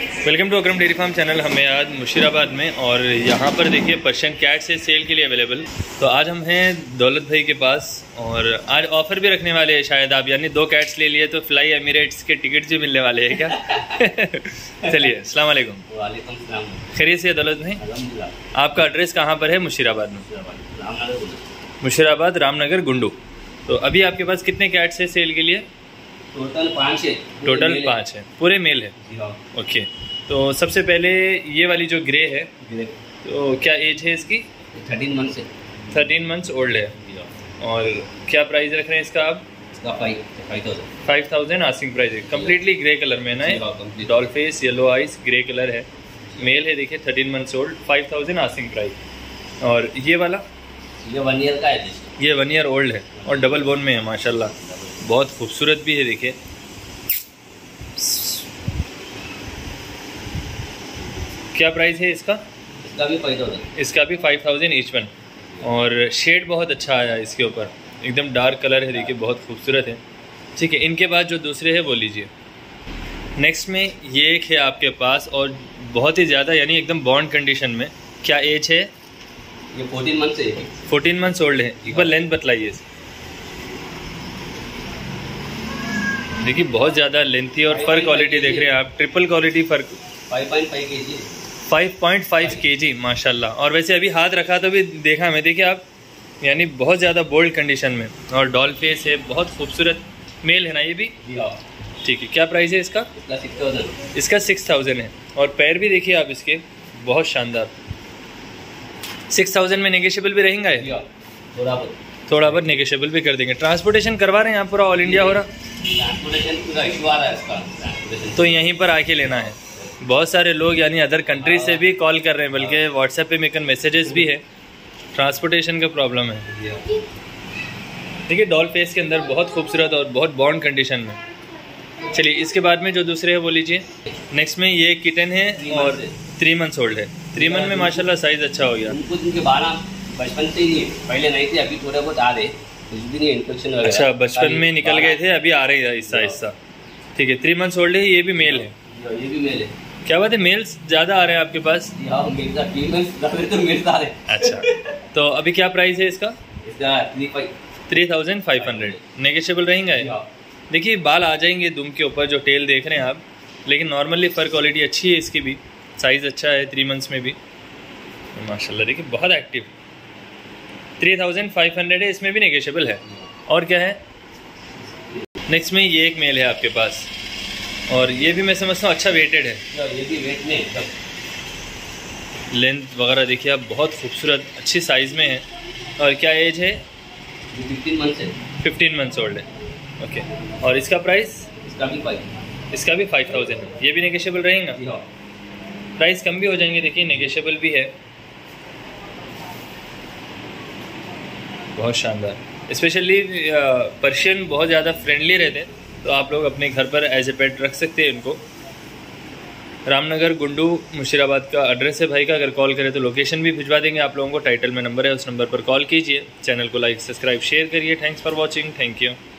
Welcome to Akram dairy farm channel. हमें आज मुशीराबाद में और यहाँ पर देखिए पर्शियन कैट्स है सेल के लिए अवेलेबल। तो आज हम हैं दौलत भाई के पास और आज ऑफर भी रखने वाले हैं शायद आप, यानी 2 कैट्स ले लिए तो फ्लाई एमिरेट्स के टिकट्स भी मिलने वाले हैं क्या? चलिए, अस्सलाम वालेकुम। वालेकुम सलाम। खैरियत से दौलत भाई? अल्हम्दुलिल्लाह। आपका एड्रेस कहाँ पर है? मुशीराबाद में। मुशीराबाद रामनगर गुंडू। तो अभी आपके पास कितने कैट्स है सेल के लिए? टोटल 5 है। टोटल 5 है, पूरे मेल है। ओके, तो सबसे पहले ये वाली जो ग्रे है, तो क्या एज है इसकी? 13 मंथ से 13 मंथ्स ओल्ड है। और क्या प्राइस रख रहे हैं इसका आप? इसका 5000 आस्किंग प्राइस है। कम्प्लीटली ग्रे कलर में ना है, doll face, yellow eyes, grey colour है, मेल है। देखिए 13 मंथ्स ओल्ड, 5000 आस्किंग प्राइस। और ये वाला ये 1 ईयर का है। ये 1 ईयर ओल्ड है और डबल बोन में है माशाल्लाह, बहुत खूबसूरत भी है। देखिए क्या प्राइस है इसका? इसका भी 5000। इसका भी 5000 ईच वन। और शेड बहुत अच्छा आया है इसके ऊपर, एकदम डार्क कलर है। देखिए बहुत खूबसूरत है। ठीक है, इनके बाद जो दूसरे है वो लीजिए। नेक्स्ट में ये एक है आपके पास और बहुत ही ज़्यादा, यानी एकदम बॉन्ड कंडीशन में। क्या एज है? ये 14 मंथ से है। 14 मंथ्स ओल्ड है। एक बार लेंथ बतलाइए। देखिए बहुत ज़्यादा लेंथी और फर क्वालिटी देख रहे हैं आप, triple quality fur. 5.5 kg। 5.5 kg माशाल्लाह। और वैसे अभी हाथ रखा तो भी देखा मैं, देखिए आप, यानी बहुत ज़्यादा बोल्ड कंडीशन में। और डॉल फेस है, बहुत खूबसूरत मेल है ना ये भी? ठीक है, क्या प्राइस है इसका? इसका 6000। इसका 6000 है। और पैर भी देखिए आप इसके, बहुत शानदार। 6000 में नेगोशिएबल भी रहेगा ये? थोड़ा बहुत नेगोशिएबल भी कर देंगे। ट्रांसपोर्टेशन करवा रहे हैं आप? पूरा ऑल इंडिया हो रहा? ट्रांसपोर्टेशन पूरा इशू आ रहा है इसका। तो यहीं पर आके लेना है। बहुत सारे लोग यानी अदर कंट्री से भी कॉल कर रहे हैं, बल्कि व्हाट्सएप पे मेकन मैसेजेस भी है। ट्रांसपोर्टेशन का प्रॉब्लम है। देखिए डॉल फेस के अंदर बहुत खूबसूरत और बहुत बॉन्ड कंडीशन में। चलिए, इसके बाद में जो दूसरे है वो लीजिए। नेक्स्ट में ये किटन है और 3 मंथ्स ओल्ड है। 3 मंथ में माशाल्लाह साइज अच्छा हो गया। उनको जिनके 12 बचपन से ही पहले नहीं थे, अभी थोड़े बहुत आ रहे, कुछ भी नहीं इन्फेक्शन वगैरह। अच्छा, बचपन में निकल गए थे, अभी आ रहे हैं हिस्सा हिस्सा। ठीक है, 3 मंथ्स ओल्ड है। ये भी मेल है? ये भी मेल है। क्या बात है, मेल्स ज़्यादा आ रहे हैं आपके पास? अच्छा, तो अभी क्या प्राइस है इसका? 3500। नेगोशिएबल रहेंगे? देखिए बाल आ जाएंगे दुम के ऊपर, जो टेल देख रहे हैं आप, लेकिन नॉर्मली फर क्वालिटी अच्छी है इसकी भी, साइज़ अच्छा है 3 मंथ्स में भी माशाल्लाह। देखिए बहुत एक्टिव। 3500 है, इसमें भी नेगोशिएबल है। और क्या है नेक्स्ट में? ये एक मेल है आपके पास और ये भी मैं समझता हूँ अच्छा वेटेड है। ये भी वेट में है। लेंथ वगैरह देखिए आप, बहुत खूबसूरत अच्छी साइज़ में है। और क्या एज है? 15 मंथ है। 15 मंथ्स ओल्ड है। ओके, और इसका प्राइस? इसका भी 5000 है। ये भी नेगोशिएबल रहेगा? प्राइस कम भी हो जाएंगे, देखिए नेगोशिएबल भी है। बहुत शानदार। स्पेशली पर्शियन बहुत ज़्यादा फ्रेंडली रहते हैं, तो आप लोग अपने घर पर एज ए पेट रख सकते हैं इनको। रामनगर गुंडू मुशीराबाद का एड्रेस है भाई का। अगर कॉल करें तो लोकेशन भी भिजवा देंगे आप लोगों को। टाइटल में नंबर है, उस नंबर पर कॉल कीजिए। चैनल को लाइक, सब्सक्राइब, शेयर करिए। Thanks for watching. Thank you.